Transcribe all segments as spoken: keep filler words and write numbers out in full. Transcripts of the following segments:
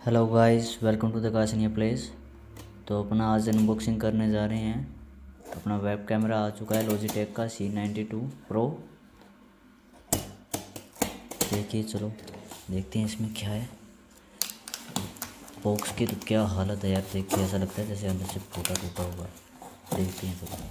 Hello guys, welcome to the Kasania place. तो अपना आज अनबॉक्सिंग करने जा रहे हैं। अपना वेब कैमरा आ चुका है लॉजिटेक का सी नाइन्टी टू प्रो। देखिए, चलो देखते हैं इसमें क्या है। बॉक्स की तो क्या हालत है यार, देख के ऐसा लगता है जैसे अंदर से टूटा टूटा हुआ है। देखते हैं चलो।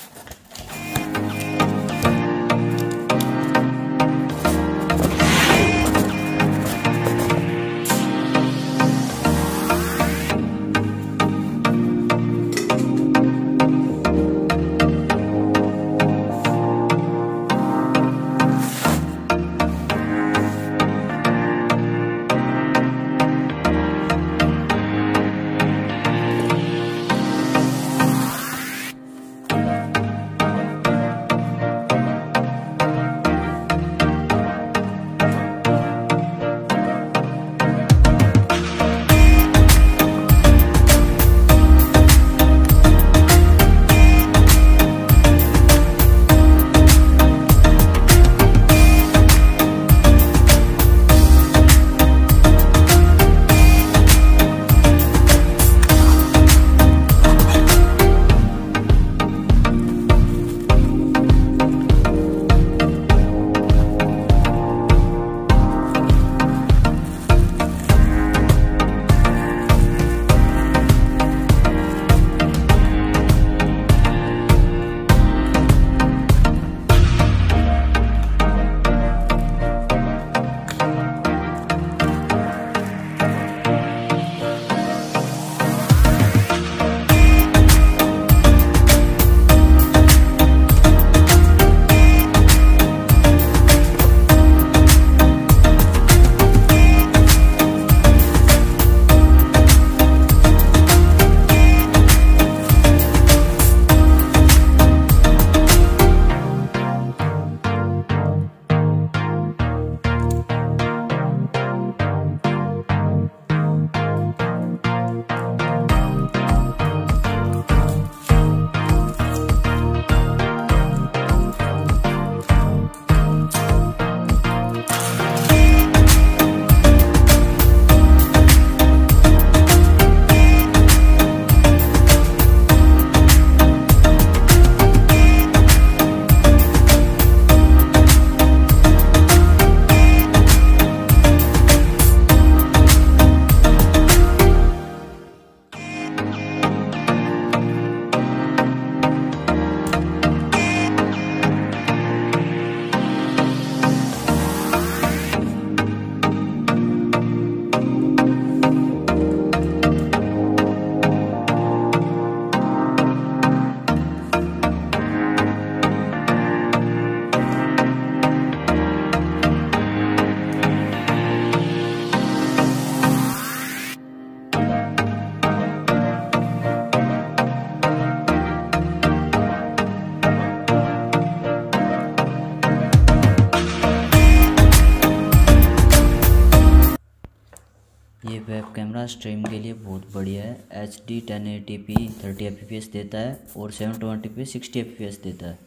ये वेब कैमरा स्ट्रीम के लिए बहुत बढ़िया है। H D ten eighty P thirty F P S देता है और seven twenty P sixty F P S देता है।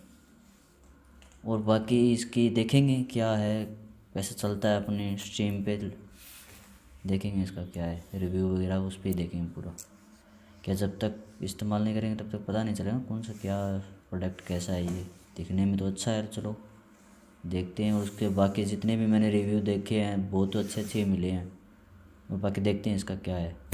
और बाकी इसकी देखेंगे क्या है, कैसे चलता है अपने स्ट्रीम पे, देखेंगे इसका क्या है रिव्यू वगैरह, उस पर ही देखेंगे पूरा। क्या जब तक इस्तेमाल नहीं करेंगे तब तक पता नहीं चलेगा कौन सा क्या प्रोडक्ट कैसा है। ये दिखने में तो अच्छा है, चलो देखते हैं। और उसके बाकी जितने भी मैंने रिव्यू देखे हैं बहुत अच्छे अच्छे मिले हैं। और बाकी देखते हैं इसका क्या है।